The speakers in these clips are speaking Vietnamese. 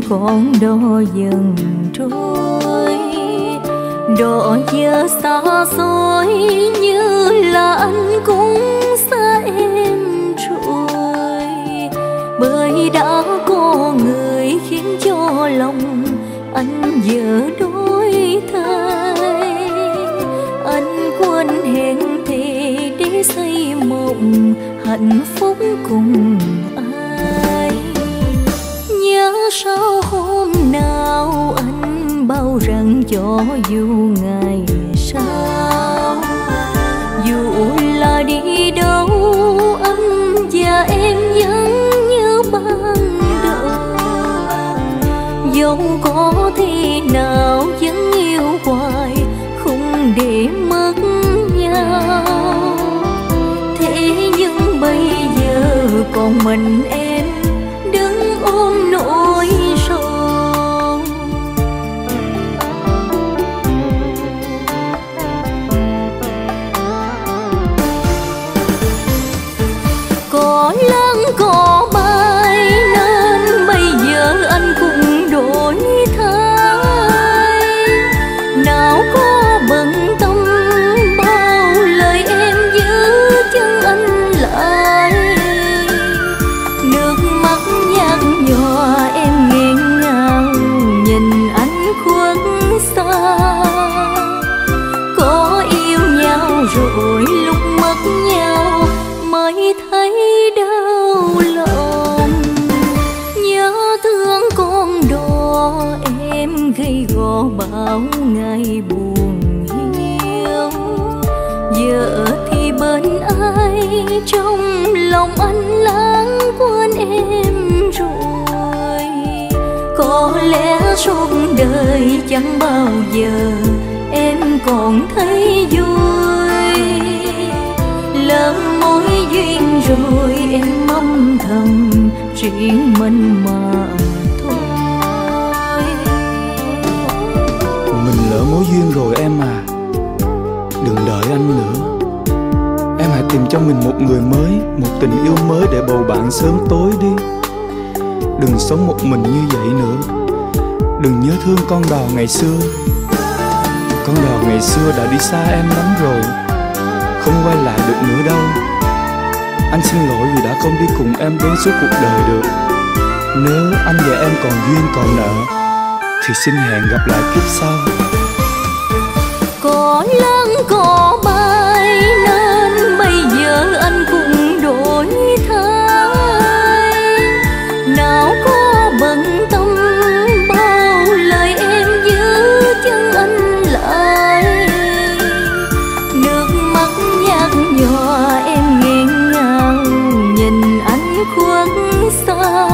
con đò dần trôi. Đò giờ xa xôi như là anh cũng xa em rồi. Bởi đã có người khiến cho lòng anh giờ đổi thay. Anh quên hẹn thề để xây mộng hạnh phúc cùng ai. Nhớ sao hôm nào anh bao rằng cho dù ngày sau, dù là đi đâu anh và em vẫn như ban đầu. Dẫu có thế nào vẫn yêu hoài không để mất nhau. Thế nhưng bây giờ còn mình em đứng ôm nỗi sầu. Có lớn có bay nên bây giờ anh cũng đổi thay. Nào có bận tâm bao lời em giữ chân anh lại. Nước mắt nhạt nhòa em nghẹn ngào nhìn anh khuất xa. Có yêu nhau rồi lúc mất nhau mới thấy đau lòng. Nhớ thương con đò em gầy gò bao ngày buồn hiu. Giờ thì bên ai trong lòng anh lãng quên em rồi. Có lẽ suốt đời chẳng bao giờ em còn thấy vui. Lỡ mối duyên rồi em âm thầm riêng mình mà thôi. Mình lỡ mối duyên rồi em à, đừng đợi anh nữa. Em hãy tìm cho mình một người mới, một tình yêu mới để bầu bạn sớm tối đi. Đừng sống một mình như vậy nữa. Đừng nhớ thương con đò ngày xưa. Con đò ngày xưa đã đi xa em lắm rồi, không quay lại được nữa đâu. Anh xin lỗi vì đã không đi cùng em đến suốt cuộc đời được. Nếu anh và em còn duyên còn nợ thì xin hẹn gặp lại kiếp sau. Có lớn có bay nên bây giờ anh cũng đổi thay. Nào có bận tâm bao lời em giữ chân anh lại. Nước mắt nhạt nhòa em nghẹn ngào nhìn anh khuất xa.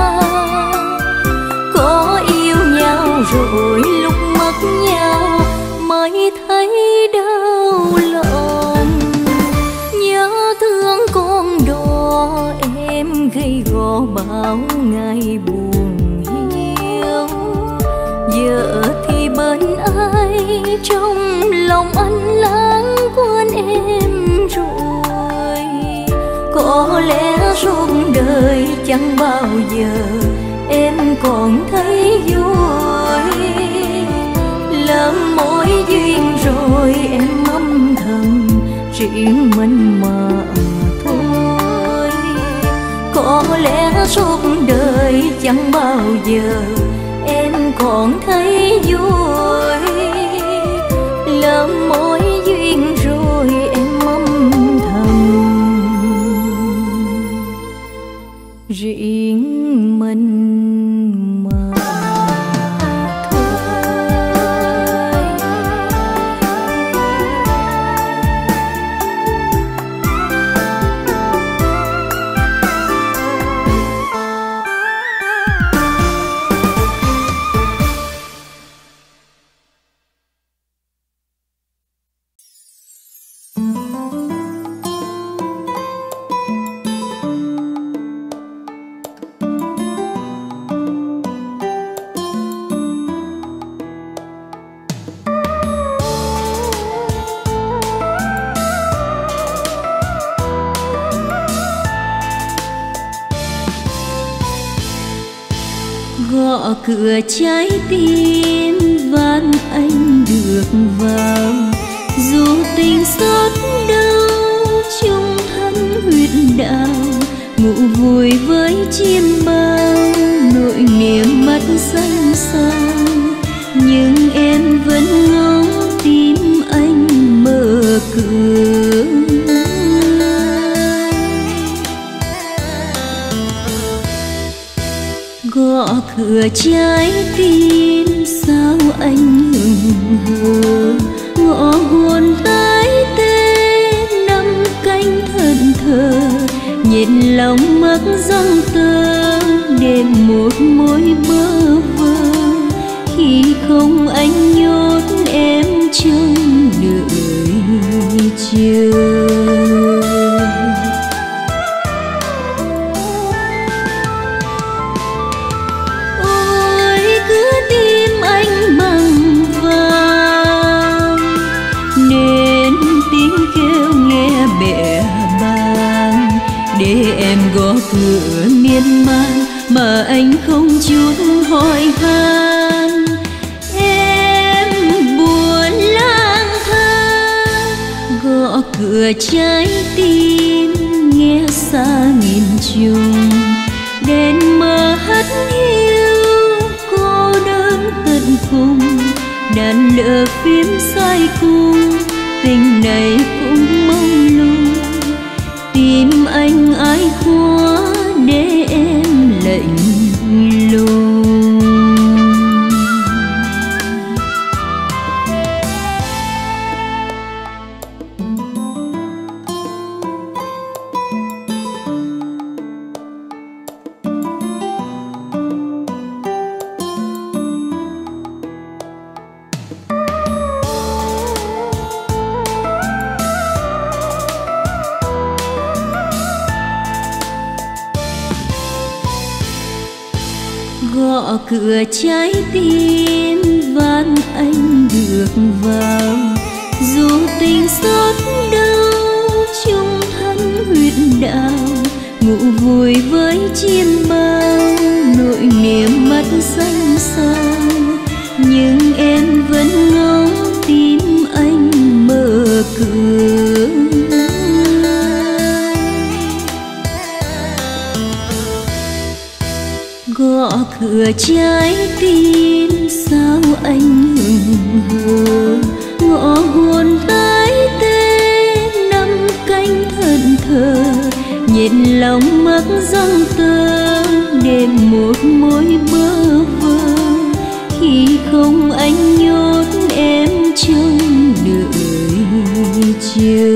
Có yêu nhau rồi lúc mất nhau mới thấy đau lòng. Nhớ thương con đò em gầy gò bao ngày buồn hiu. Giờ thì bên ai trong lòng anh lãng quên em rồi. Có lẽ suốt đời chẳng bao giờ em còn thấy vui. Lỡ mối duyên rồi em âm thầm riêng mình mà thôi. Có lẽ suốt đời chẳng bao giờ em còn thấy vui. Lỡ mối duyên rồi em âm thầm riêng mình mà. gõ cửa trái tim van anh được vào, dù tình xót đau chung thân huyết đạo, ngủ vùi với chim bao nỗi niềm mắt xanh sao, nhưng em vẫn ngóng tim anh mở cửa. Gõ cửa trái tim sao anh hững hờ, ngõ hồn tái tê năm cánh thân thờ, nhìn lòng mắc răng tơ đêm một mối bơ vơ, khi không anh nhốt em trong đợi chờ. Để em gõ cửa miên man mà anh không chút hỏi han, em buồn lang thang. Gõ cửa trái tim nghe xa nghìn trùng, đèn mờ hắt hiu cô đơn tận cùng, đàn lửa phím sai cung, tình này cũng mông lung. Tim anh ai khóa để em lạnh lùng. Gõ cửa trái tim van anh được vào, dù tình xót đau chung thân huyết đạo, ngủ vùi với chim bao nỗi niềm mắt xanh sao, nhưng em vẫn ngóng tim anh mở cửa. Gõ cửa trái tim sao anh hững hờ, ngõ hồn tái tê năm cánh thân thờ, nhìn lòng mắc răng tơ đêm một mối bơ vơ, khi không anh nhốt em trong đợi chờ.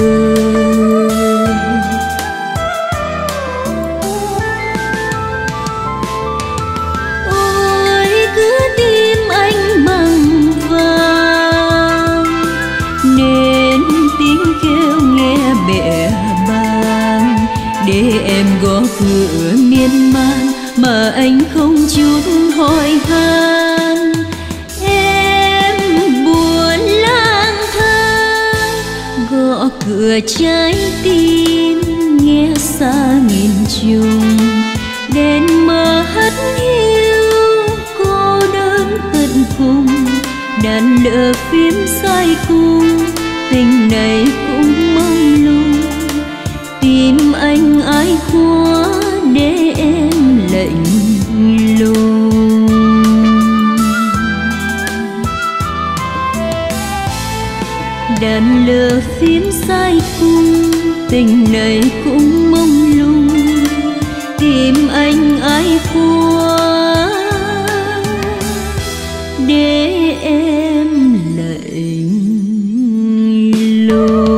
Để em gõ cửa miên man mà anh không chút hỏi han, em buồn lang thang. Gõ cửa trái tim nghe xa nghìn trùng, đèn mờ hắt hiu cô đơn tận cùng, đàn lửa phím sai cung, tình này cũng mông lung. Tim anh ai khóa để em lạnh lùng. Đàn lửa phím sai cung, tình này cũng mông lung. Tim anh ai khóa để em lạnh lùng.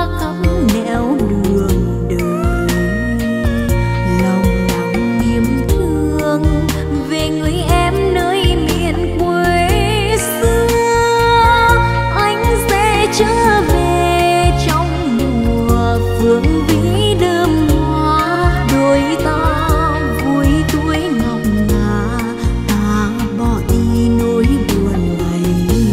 cắm nẻo đường đời. Lòng nặng niềm thương về người em nơi miền quê xưa. Anh sẽ trở về trong mùa phương vĩ đơm hoa. Đôi ta vui tuổi ngọc ngà, ta bỏ đi nỗi buồn ngày.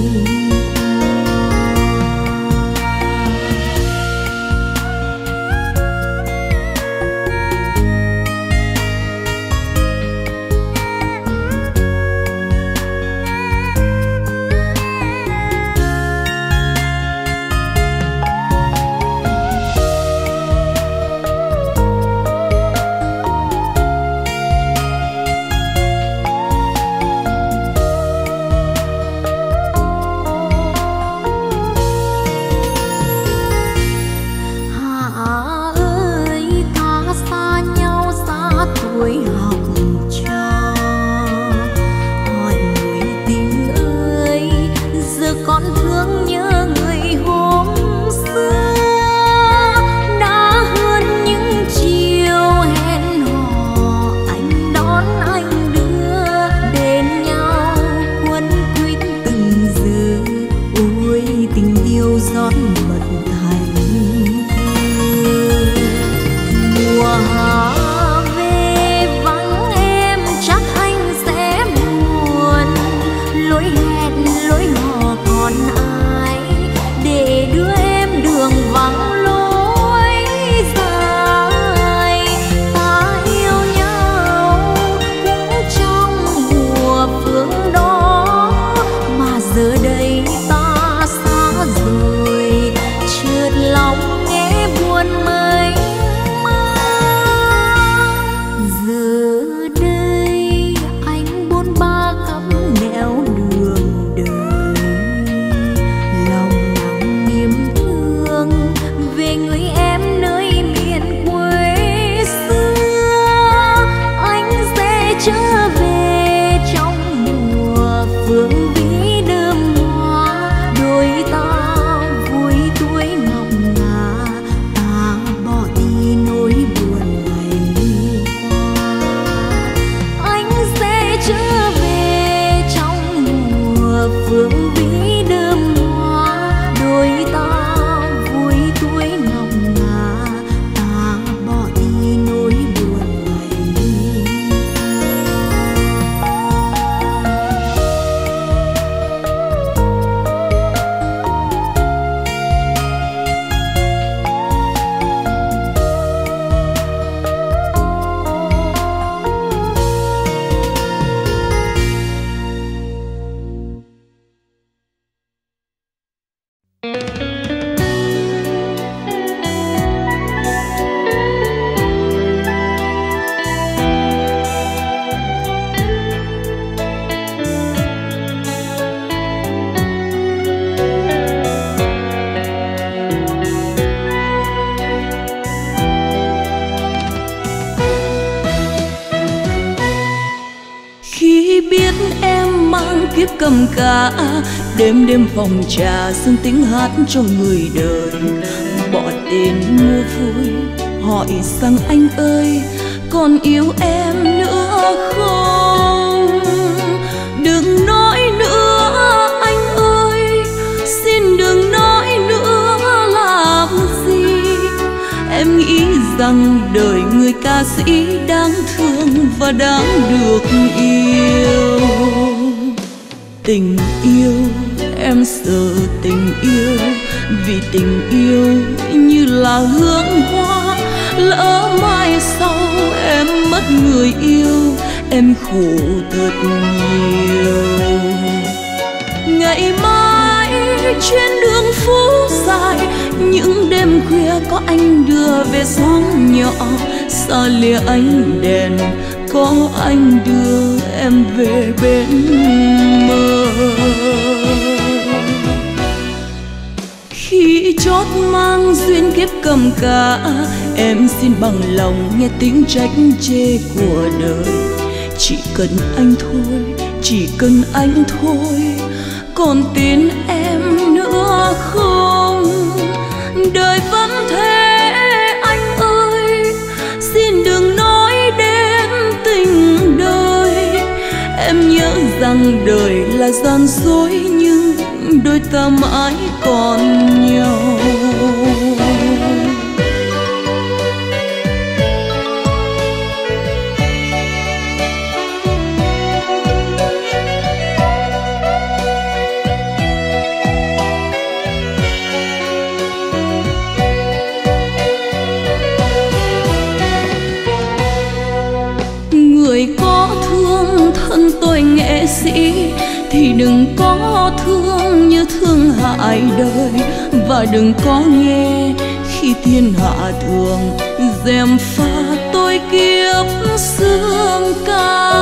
kiếp cầm cả đêm đêm phòng trà sương tiếng hát cho người đời. Bỏ tên mua vui hỏi rằng anh ơi còn yêu em nữa không? Đừng nói nữa anh ơi, xin đừng nói nữa làm gì. Em nghĩ rằng đời người ca sĩ đáng thương và đáng được yêu. Tình yêu em sợ tình yêu, vì tình yêu như là hương hoa. Lỡ mai sau em mất người yêu, em khổ thật nhiều. Ngày mai trên đường phố dài, những đêm khuya có anh đưa về xóm nhỏ. Xa lìa ánh đèn có anh đưa em về bên mơ. Khi chót mang duyên kiếp cầm cả, em xin bằng lòng nghe tiếng trách chê của đời. Chỉ cần anh thôi, chỉ cần anh thôi, còn tin em nữa không? đời vẫn thế anh ơi, xin đừng nói đến tình đời. Em nhớ rằng đời là gian dối, nhưng đôi ta mãi còn nhau. Người có thương thân tôi nghệ sĩ thì đừng có thương như thương hại đời, và đừng có nghe khi thiên hạ thường gièm pha tôi kiếp xương ca.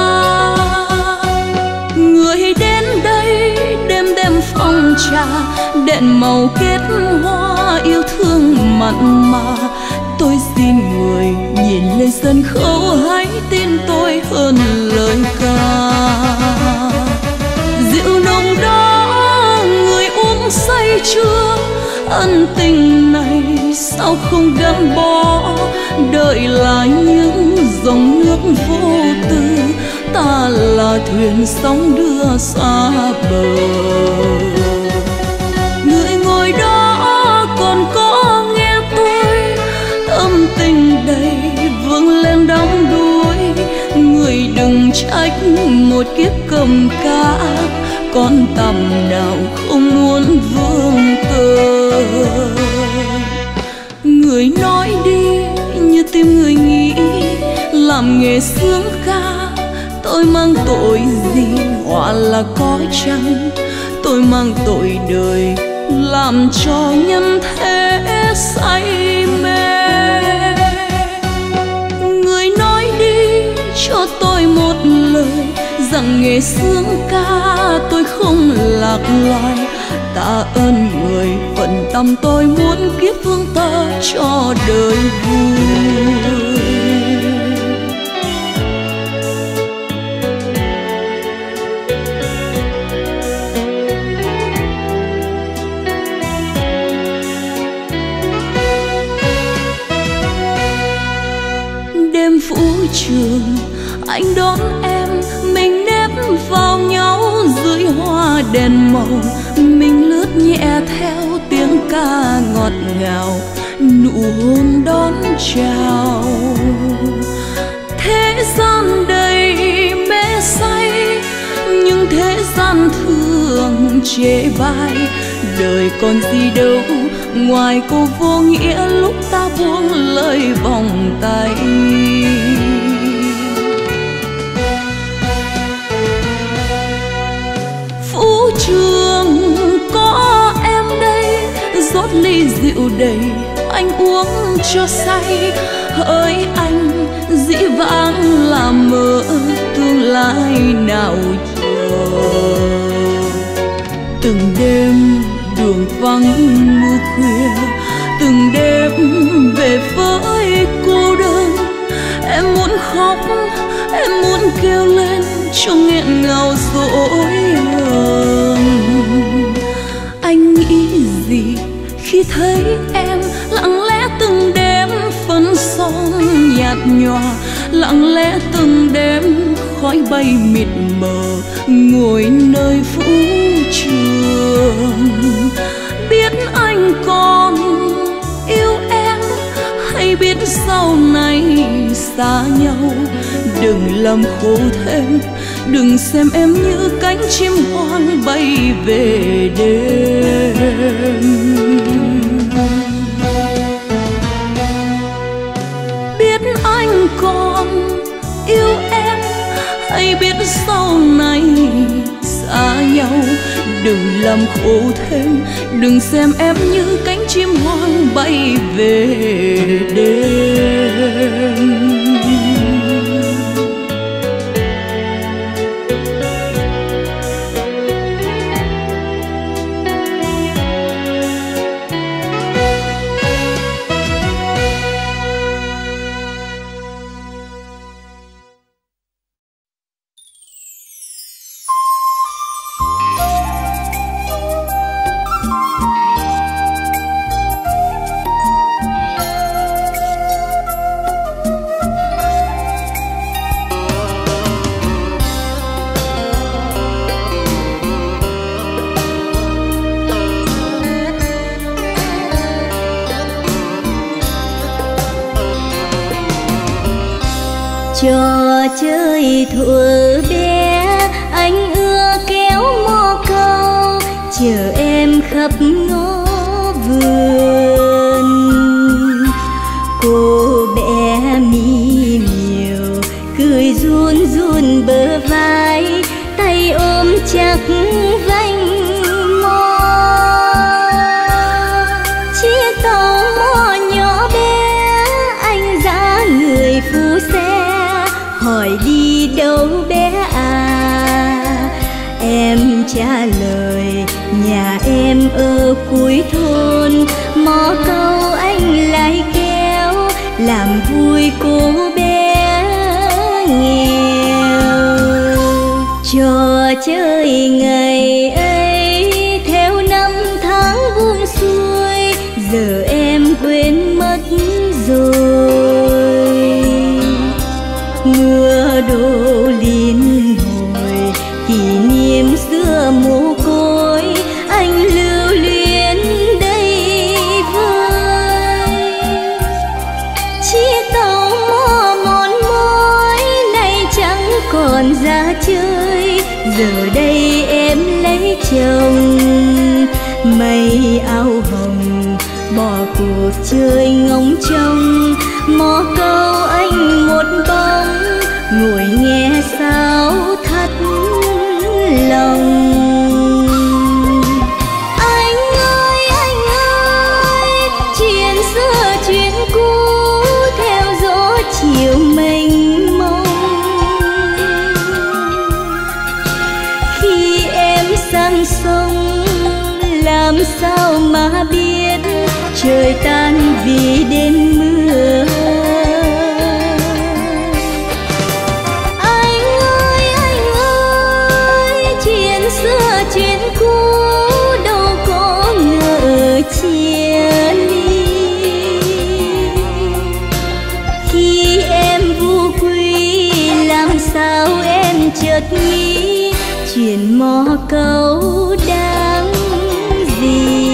Người đến đây đêm đêm phong trà, đèn màu kết hoa yêu thương mặn mà. Tôi xin người nhìn lên sân khấu, hãy tin tôi hơn lời ca. Rượu nồng đó người uống say chưa, ân tình này sao không gắn bó. Đời là những dòng nước vô tư, ta là thuyền sóng đưa xa bờ. Người ngồi đó còn có nghe tôi, tâm tình đầy vươn lên đắm đuối. Người đừng trách một kiếp cầm cá, con tầm nào không muốn vương tơ. Người nói đi như tim người nghĩ, làm nghề sướng ca tôi mang tội gì? Họa là có chăng tôi mang tội đời, làm cho nhân thế say mê. Người nói đi cho tôi một lời, rằng nghề sướng ca tôi không lạc loài. Tạ ơn người phận tâm tôi muốn kiếp vương tơ cho đời vui. Đêm vũ trường anh đón em, mình nép vào nhau dưới hoa đèn màu. Mình lướt nhẹ theo tiếng ca ngọt ngào, nụ hôn đón chào. Thế gian đầy mê say, nhưng thế gian thường chê bai. Đời còn gì đâu ngoài câu vô nghĩa lúc ta buông lời vòng tay. Vũ trường có em đây, rót ly rượu đầy anh uống cho say. Hỡi anh dĩ vãng là mơ, tương lai nào chờ. Từng đêm đường vắng mưa khuya, từng đêm về với cô đơn. Em muốn khóc, em muốn kêu lên trong nghẹn ngào dỗi hờn. Anh nghĩ gì khi thấy em lặng lẽ từng đêm phấn son nhạt nhòa, lặng lẽ từng đêm khói bay mịt mờ ngồi nơi vũ trường. Biết anh còn yêu em hay biết sau này xa nhau, đừng làm khổ thêm, đừng xem em như cánh chim hoang bay về đêm. Biết anh còn yêu em hay biết sau này xa nhau, đừng làm khổ thêm, đừng xem em như cánh chim hoang bay về đêm. Trò chơi thuở bé anh ưa kéo mò câu, chờ em khắp ngõ vườn. Cô bé mi miều cười run run bờ vai, tay ôm chặt vành mò. Chiếc tàu mò nhỏ bé anh dã người phu xe, hỏi đi đâu bé à? Em trả lời nhà em ở cuối thôn, mò câu anh lại kéo làm vui cô bé nghèo. Trò chơi ngày ấy theo năm tháng buông xuôi, giờ em quên mất rồi. Mưa đổ liên hồi kỷ niệm xưa mồ côi, anh lưu luyến đây vơi. Chiếc tàu mò mòn mỏi nay chẳng còn ra chơi, giờ đây em lấy chồng. Mây áo hồng bỏ cuộc chơi ngóng trông, mò câu anh một bóng ngồi nghe sao thắt lòng. Anh ơi, chuyện xưa chuyện cũ theo gió chiều mênh mông. Khi em sang sông làm sao mà biết trời tan vì đêm mưa. Anh ơi, chuyện xưa chuyện cũ đâu có ngờ chia ly. Khi em vu quy làm sao em chợt nghĩ chuyện mò câu đáng gì.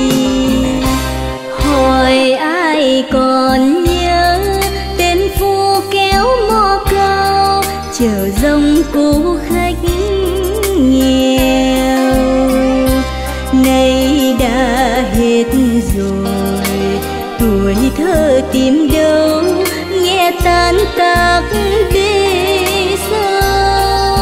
Hỏi ai còn nhớ tên phu kéo mò câu, chờ dòng cô khách nghèo. Nay đã hết rồi tuổi thơ tìm đâu, nghe tan tác bê sâu.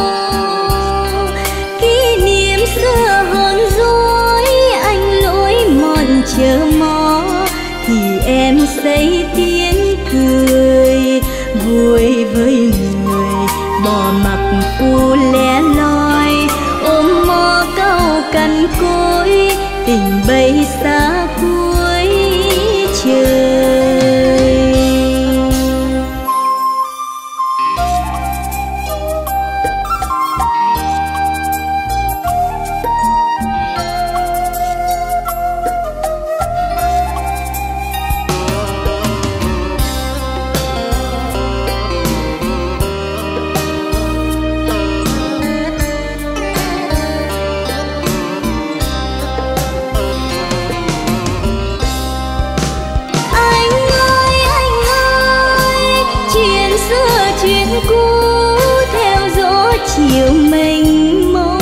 Kỷ niệm xưa hờn dỗi anh lối mòn chờ mò, thì em say tiếng cười vui với người bỏ mặc phu lẻ loi. Ôm mò câu cằn cỗi tình bay xa cuối trời. Chiều mênh mông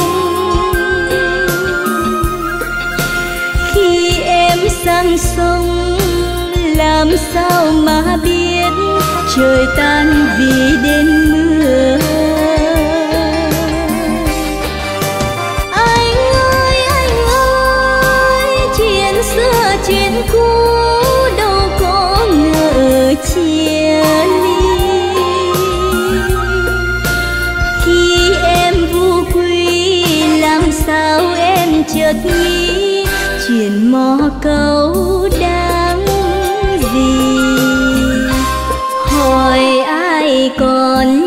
khi em sang sông làm sao mà biết trời tan vì đêm mưa. Anh ơi, chuyện xưa chuyện cũ đâu có ngờ chia ly. Sao em chợt nghĩ chuyện mò câu đáng gì. Hỏi ai còn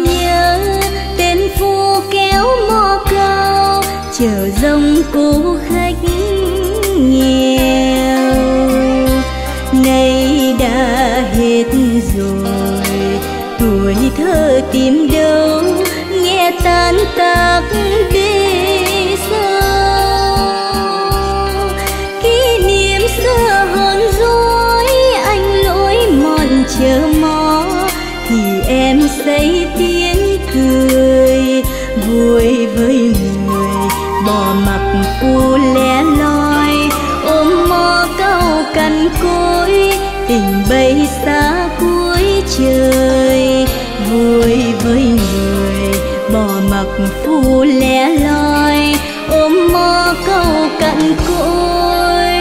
cằn cỗi, tình bay xa cuối trời. Vui với người bỏ mặc phù lẻ loi, ôm mơ câu cằn cỗi,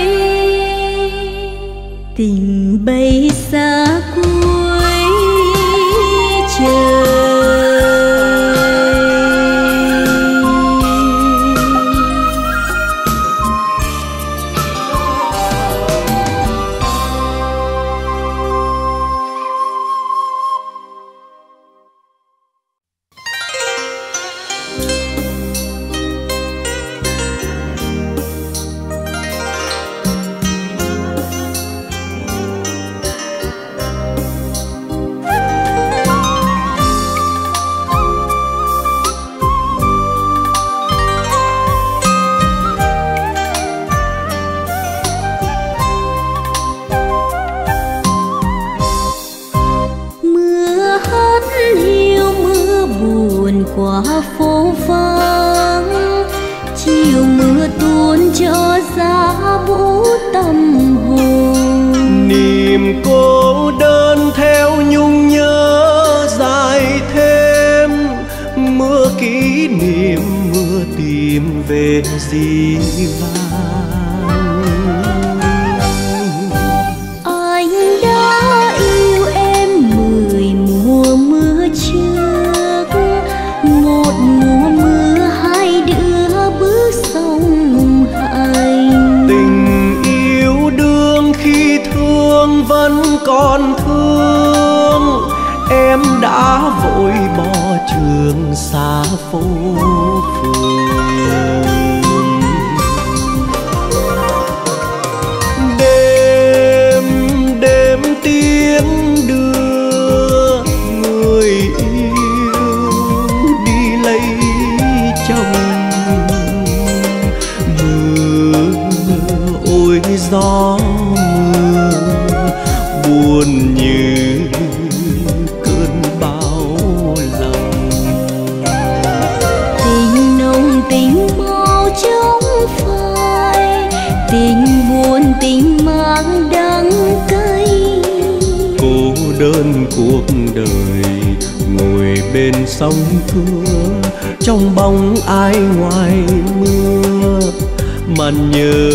tình bay xa cuối trời. Qua phố vắng, chiều mưa tuôn cho giá vũ tâm hồn. Niềm cô đơn theo nhung nhớ dài thêm, mưa kỷ niệm mưa tìm về dĩ vãng. Anh đã yêu em 10 mùa mưa trước, một mùa mưa hai đứa bước sông hành. Tình yêu đương khi thương vẫn còn thương, em đã vội bỏ trường xa phố phường. Đêm đêm tiến đưa người yêu đi lấy chồng. Mưa ôi gió mưa buồn như cơn bão lòng. Tình nồng tình mau trong phai, tình buồn tình mang đắng cay. Cô đơn cuộc đời ngồi bên sông thưa, trong bóng ai ngoài mưa mà nhớ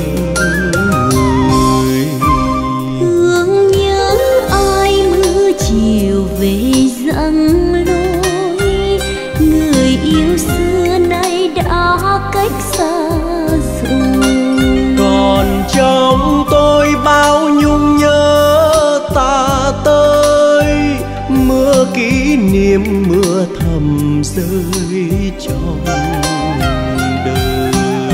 người. Thương nhớ ai mưa chiều về giăng lối, người yêu xưa nay đã cách xa rồi. Còn trong tôi bao nhung nhớ ta tới, mưa kỷ niệm mưa thầm rơi trong đời.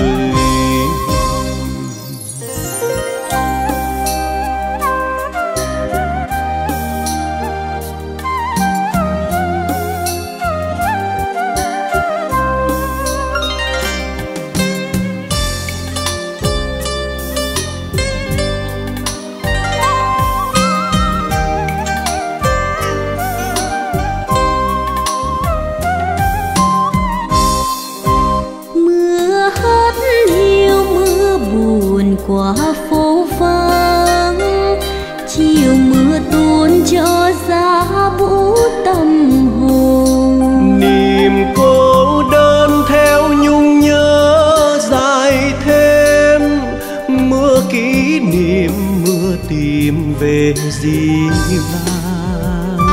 Qua phố vắng, chiều mưa tuôn cho giá vũ tâm hồn. Niềm cô đơn theo nhung nhớ dài thêm, mưa kỷ niệm mưa tìm về dĩ vãng.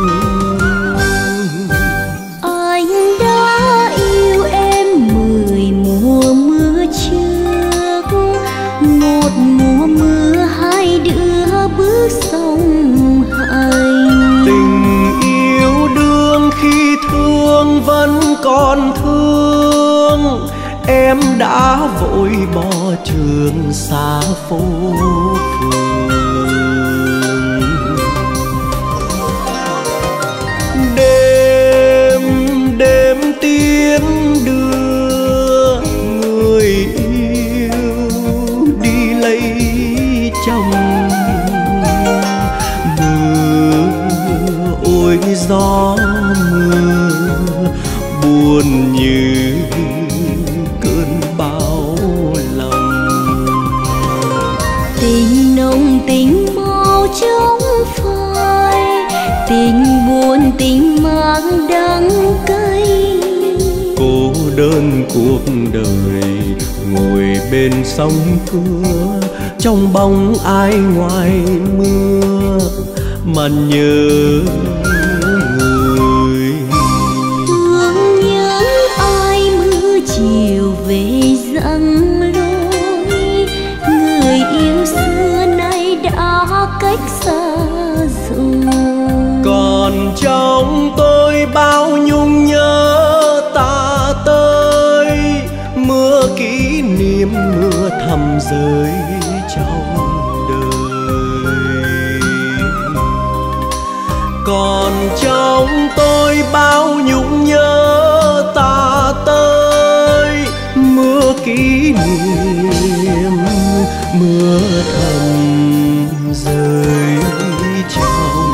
Anh đã yêu em 10 mùa mưa trước, một mùa mưa hai đứa bước sông hành. Tình yêu đương khi thương vẫn còn thương, em đã vội bỏ trường xa phố phường. Đêm đêm tiến đưa người yêu đi lấy chồng. Mưa ôi gió mưa buồn như cơn bão lòng. Tình nồng tình buồn tình mang đắng cay. Cô đơn cuộc đời ngồi bên sông thưa, trong bóng ai ngoài mưa mà nhớ người. Thương nhớ ai mưa chiều về giăng lối, người yêu xưa nay đã cách xa rồi. Còn trong tôi bao nhung nhớ ta tới, mưa kỷ niệm mưa thầm rơi trong đời. Còn trong tôi bao nhung nhớ ta tới, mưa kỷ niệm mưa thầm rơi trong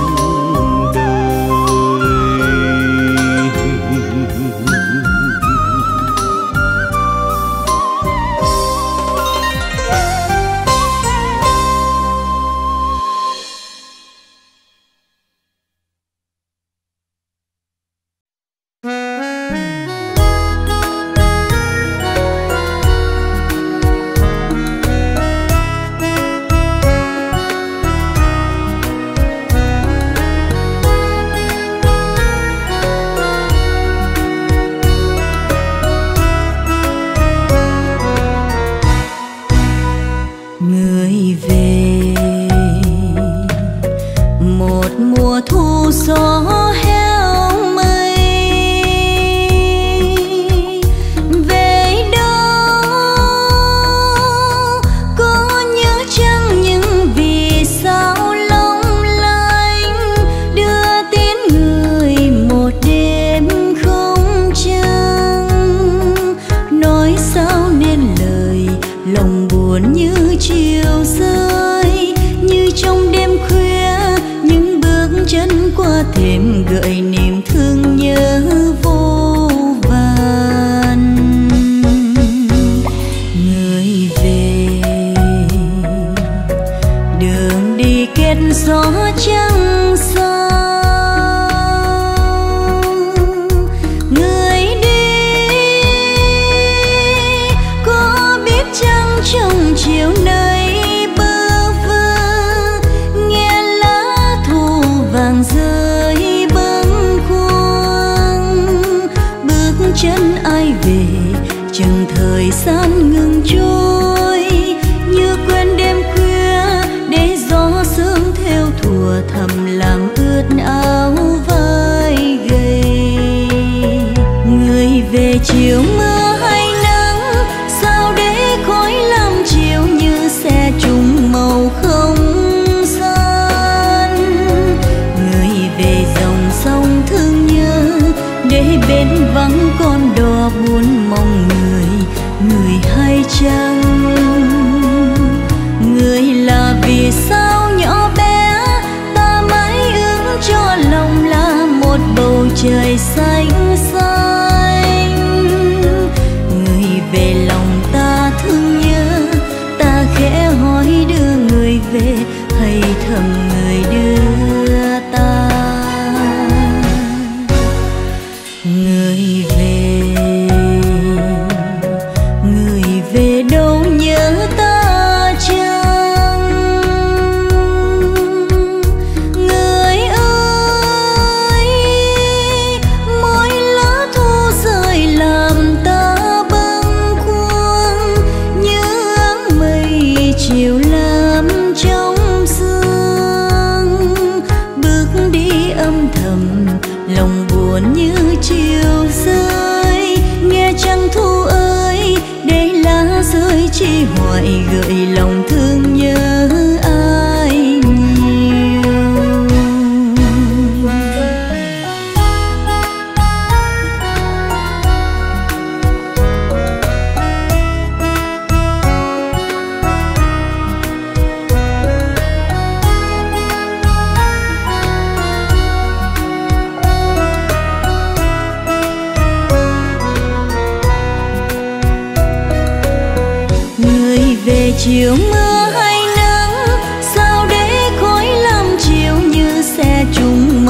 chiều mưa hay nắng, sao để khói lam chiều như xe trùng màu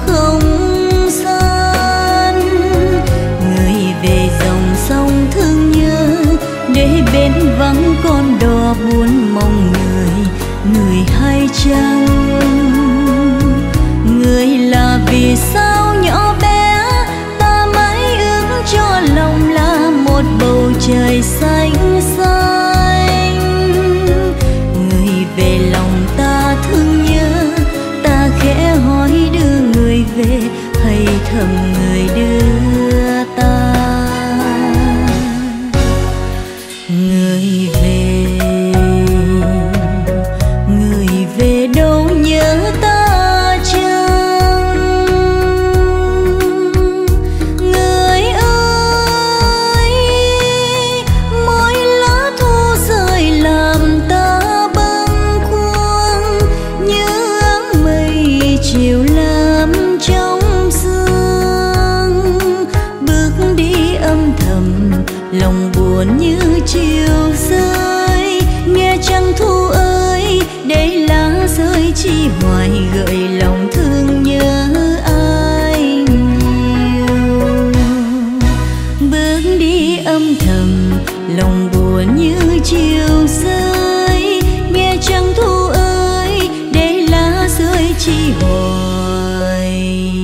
không gian. Người về dòng sông thương nhớ, để bên vắng con đò buồn mong người, người hay chăng? Người là vì sao nhỏ bé, ta mãi ước cho lòng là một bầu trời xanh xanh. Người về lòng ta thương nhớ, ta khẽ hỏi đưa người về, hay thầm người đưa ta. Người về đâu nhớ ta chăng? Người ơi, mỗi lá thu rơi làm ta bâng khuâng, như áng mây chiều làm trong sương. Bước đi âm thầm, lòng buồn như chiều rơi, nghe trăng thu ơi, đây lá rơi chi hoài gợi lòng thương nhớ ai nhiều. Bước đi âm thầm, lòng buồn như chiều rơi, nghe trăng thu ơi, đây lá rơi chi hoài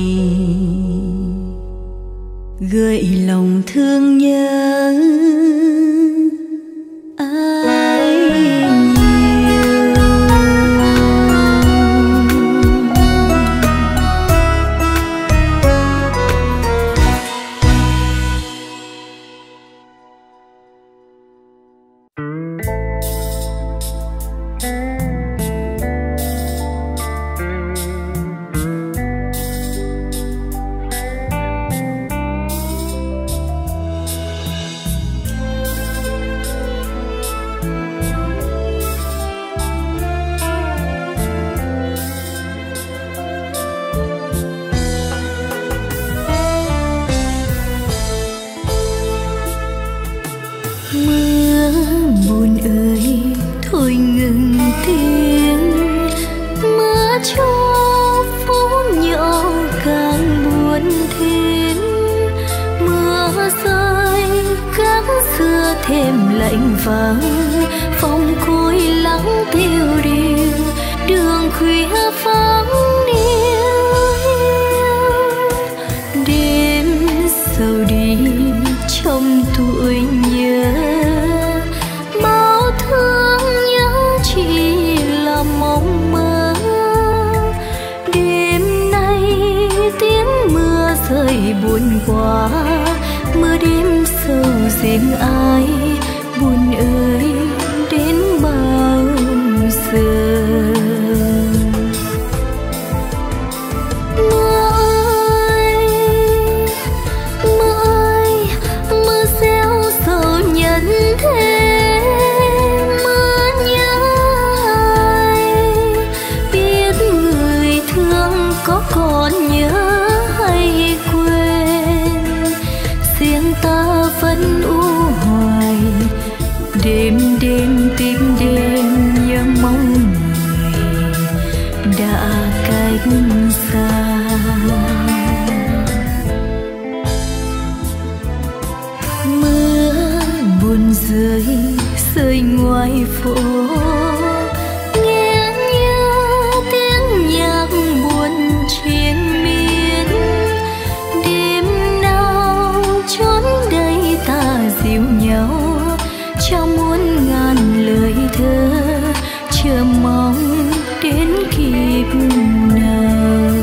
gợi lòng thương nhớ ai nhiều. Thêm lạnh vàng phong khói lắng tiêu điều, đường khuya vắng niêu. Đêm sầu đi trong tuổi nhớ, bao thương nhớ chỉ là mộng mơ. Đêm nay tiếng mưa rơi buồn quá, mưa đêm sâu riêng ai, buồn ơi đến bao giờ. Mưa ơi, mưa gieo sầu nhân thế. Mưa nhớ ai, biết người thương có còn nhớ hay quên. Riêng ta vẫn u hoài, đêm đêm tìm đêm nhớ mong người đã cách xa. Mưa buồn rơi rơi ngoài phố, nghe như tiếng nhạc buồn triền miên. Đêm nào chốn đây ta dịu nhau, trao muôn ngàn lời thơ, chờ mong đến kịp nào.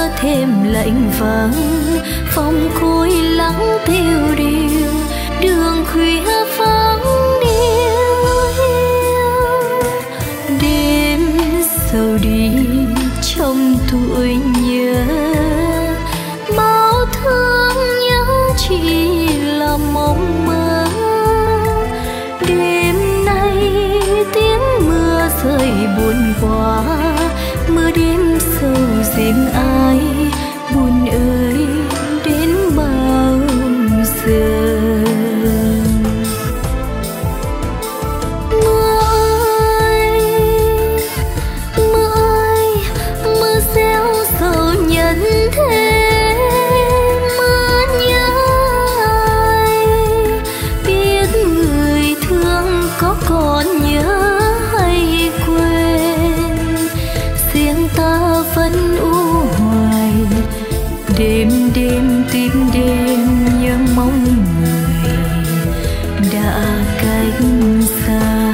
thêm lạnh vắng, phòng khối lắng tiêu điều, đường khuya vắng điêu hiu. Đêm sầu đi trong tuổi nhớ, bao thương nhớ chỉ là mộng mơ. Đêm nay tiếng mưa rơi buồn quá, mưa đêm sâu riêng ai, buồn ơi đến bao giờ. Mưa ơi, mưa ơi, mưa gieo sầu nhân thế. Mưa nhớ ai, biết người thương có còn nhớ hay quên. Riêng ta vẫn u hoài, đêm đêm tìm đêm nhớ mong người đã cách xa.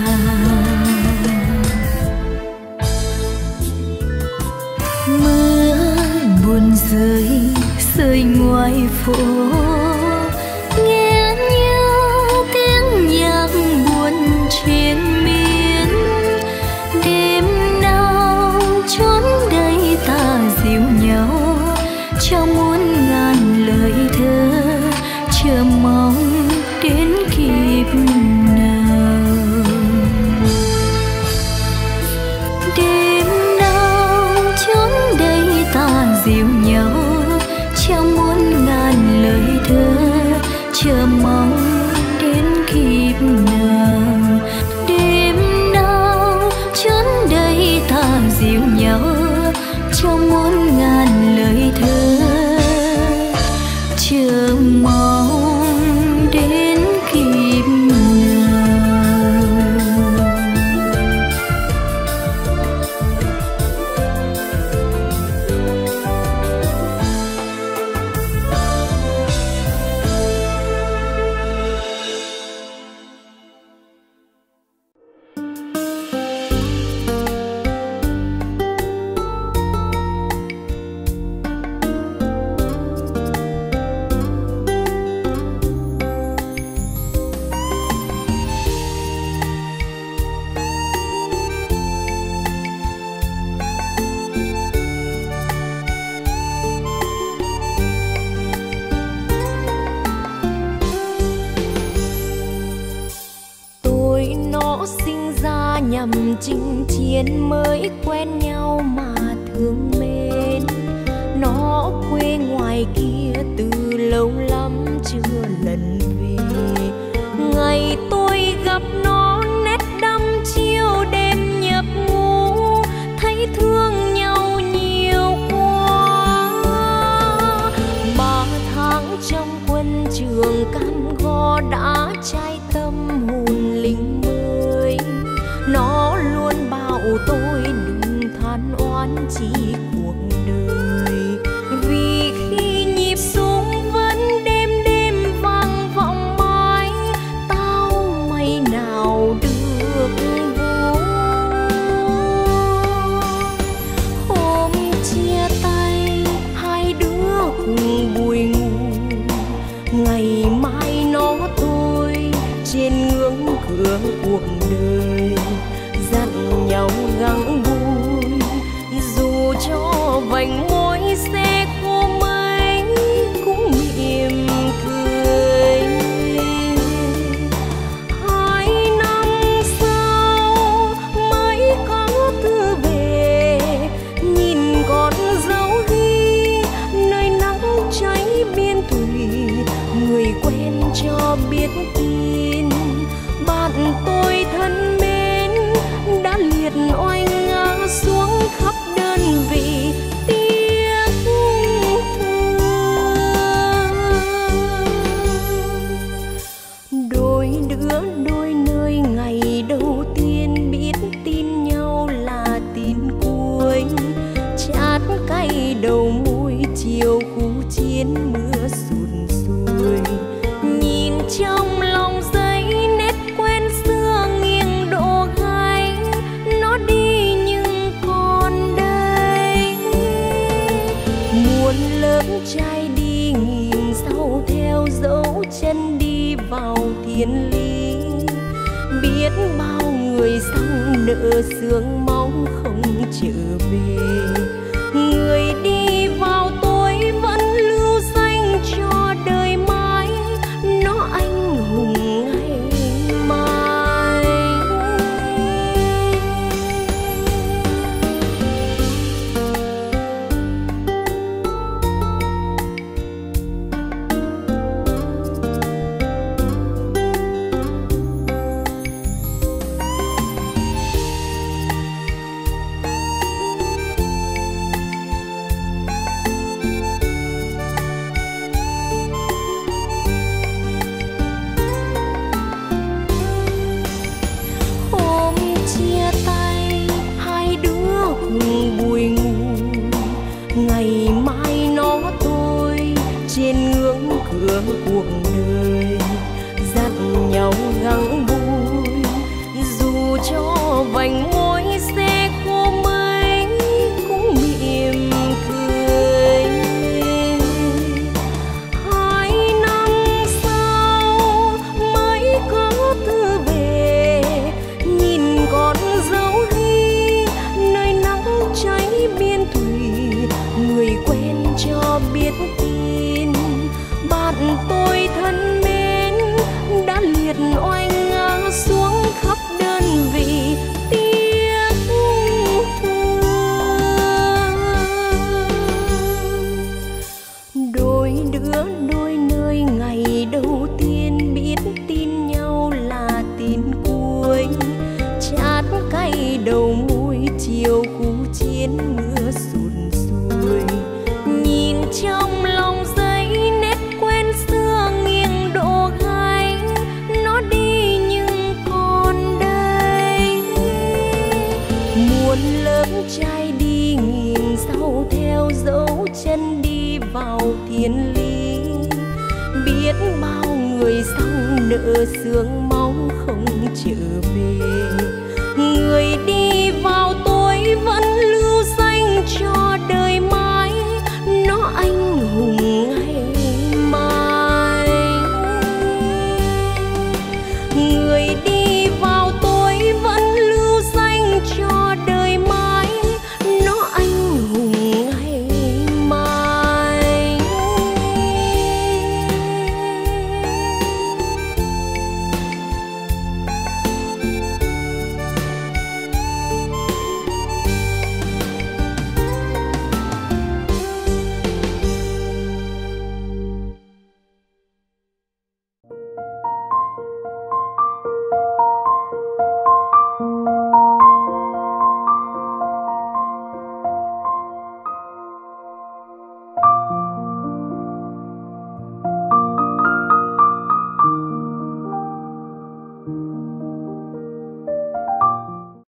Mưa buồn rơi rơi ngoài phố, nghe nhớ tiếng nhạc buồn triền miên. Đêm nào chốn đây ta dịu nhau, trao muôn ngàn lời thơ, chờ mong đến kịp nào. Đêm nào chốn đây ta dịu nhau, trao muôn ngàn lời thơ, chờ mong đến kịp nào. Đêm nào chốn đây ta dịu nhau, trao muôn ngàn lời thơ, chờ mong đến kịp nào. nhằm chinh chiến mới quen nhau mà thương mến. Nó quê ngoài kia từ lâu lắm chưa lần về. Ngày tôi gặp nó nét đăm chiêu đêm nhập ngũ, thấy thương nhau nhiều quá. 3 tháng trong quân trường cam go đã trai tâm hồn lính mới. Nó luôn bảo tôi đừng than oán chỉ cuộc đời, vì khi nhịp súng vẫn đêm đêm vang vọng mãi, tao mày nào được vui. Hôm chia tay hai đứa cùng bùi ngùi, ngày mai nó tôi trên ngưỡng cửa cuộc đời, dặn nhau gắng vui dù cho vành môi xe khô mấy cũng mỉm cười. 2 năm sau mới có thư về, nhìn con dấu ghi nơi nắng cháy biên thùy, người quen cho biết tin bạn tôi thân mến đã liệt oai ngã xuống khắp đơn vị tiếc thương. Đôi đứa đôi nơi ngày đầu tiên biết tin nhau là tin cuối, chát cay đầu môi chiều khu chiến mưa sụt sùi. Nhìn trong lòng giấy nét quen xưa nghiêng độ gai, nó đi nhưng còn đây muôn lớp trai đi nghìn sau theo dấu chân đi vào thiên lý, biết bao người sang nợ sương máu không trở về. Người đi vào tôi vẫn lưu danh cho đời mãi, nó anh hùng ngày mai. Ngày mai nó tôi trên ngưỡng cửa cuộc đời, dặn nhau gắng vui dù cho vành môi xe khô mấy cũng mỉm cười. 2 năm sau mới có thư về, nhìn con dấu ghi nơi nắng cháy biên thủy. Người quen cho biết tin bạn tôi thân mến đã liệt oanh ngã xuống khắp đơn vị tiếc thương. Đôi đứa đôi nơi ngày đầu tiên biết tin nhau là tin cuối, chát cay đầu môi chiều khu chiến mưa sụt xuôi. Nhìn trong lòng giấy nét quen xưa nghiêng độ gai, nó đi nhưng còn đây. Muôn lớp trai đi nghìn sau theo dấu chân đi vào thiên lý, biết bao người sang nợ sương máu không trở về. Người đi vào tôi vẫn lưu